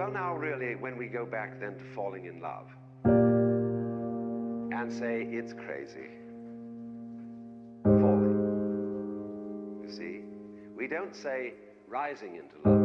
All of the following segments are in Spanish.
Well, now really, when we go back then to falling in love and say it's crazy, falling, you see, we don't say rising into love.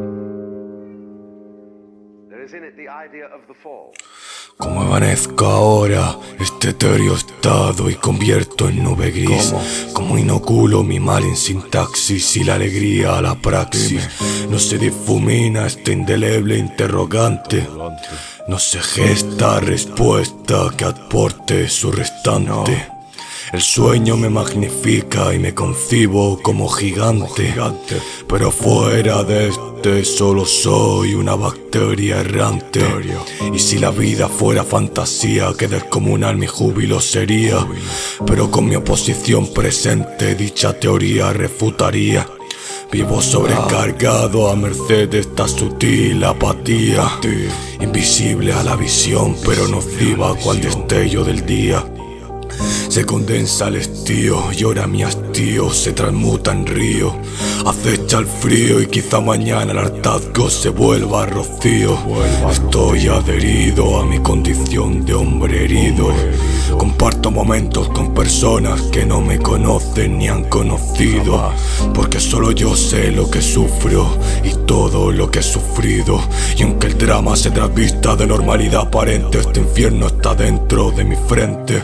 There is in it the idea of the fall. Como evanezco ahora este etéreo estado y convierto en nube gris. Como inoculo mi mal en sintaxis y la alegría a la praxis. No se difumina este indeleble interrogante. No se gesta respuesta que aporte su restante. El sueño me magnifica y me concibo como gigante, pero fuera de este solo soy una bacteria errante. Y si la vida fuera fantasía, que descomunal mi júbilo sería, pero con mi oposición presente dicha teoría refutaría. Vivo sobrecargado a merced de esta sutil apatía, invisible a la visión pero nociva cual destello del día. Se condensa el estío y ahora mi hastío se transmuta en río. Acecha el frío y quizá mañana el hartazgo se vuelva rocío. Estoy adherido a mi condición de hombre herido. Comparto momentos con personas que no me conocen ni han conocido, porque solo yo sé lo que sufro y todo lo que he sufrido. Y aunque el drama se trasvista de normalidad aparente, este infierno está dentro de mi frente.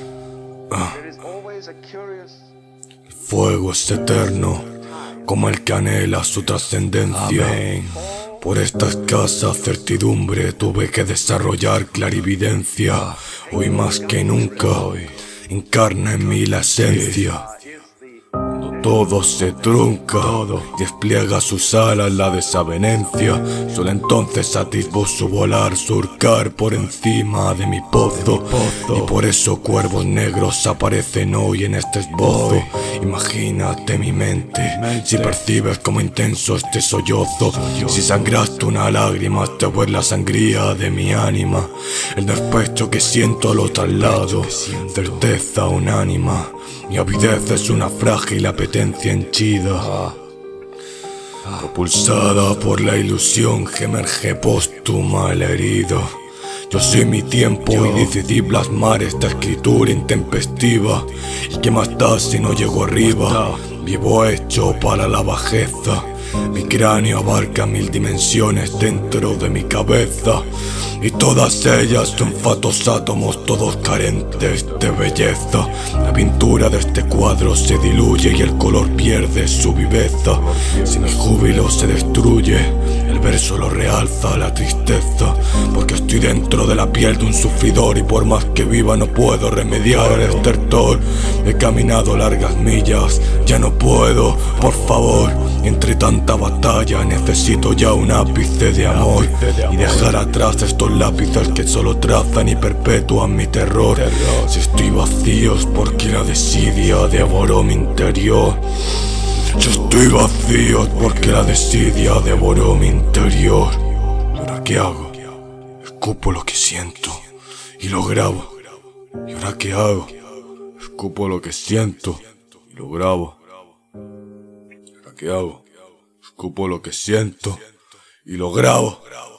El fuego es eterno, como el que anhela su trascendencia. Por esta escasa certidumbre tuve que desarrollar clarividencia. Hoy más que nunca encarna en mí la esencia. Todo se trunca, despliega sus alas la desavenencia. Solo entonces atisbo su volar, surcar por encima de mi pozo. Y por eso cuervos negros aparecen hoy en este esbozo. Imagínate mi mente, si percibes como intenso este sollozo. Si sangraste una lágrima te ver la sangría de mi ánima. El despecho que siento lo traslado, certeza unánima. Mi avidez es una frágil apetencia henchida, propulsada por la ilusión que emerge póstuma el herido. Yo soy mi tiempo y decidí plasmar esta escritura intempestiva. ¿Y qué más da si no llego arriba? Vivo hecho para la bajeza. Mi cráneo abarca 1000 dimensiones dentro de mi cabeza, y todas ellas son fatos átomos, todos carentes de belleza. La pintura de este cuadro se diluye y el color pierde su viveza. Si mi júbilo se destruye, el verso lo realza la tristeza, porque estoy dentro de la piel de un sufridor y por más que viva no puedo remediar el estertor. He caminado largas millas, ya no puedo, por favor. Entre tanta batalla necesito ya un ápice de amor y dejar atrás estos lápices que solo trazan y perpetúan mi terror. Si estoy vacío es porque la desidia devoró mi interior. Yo estoy vacío porque la desidia devoró mi interior. ¿Y ahora qué hago? Escupo lo que siento y lo grabo. ¿Y ahora qué hago? Escupo lo que siento y lo grabo. ¿Qué hago? Escupo lo que siento y lo grabo.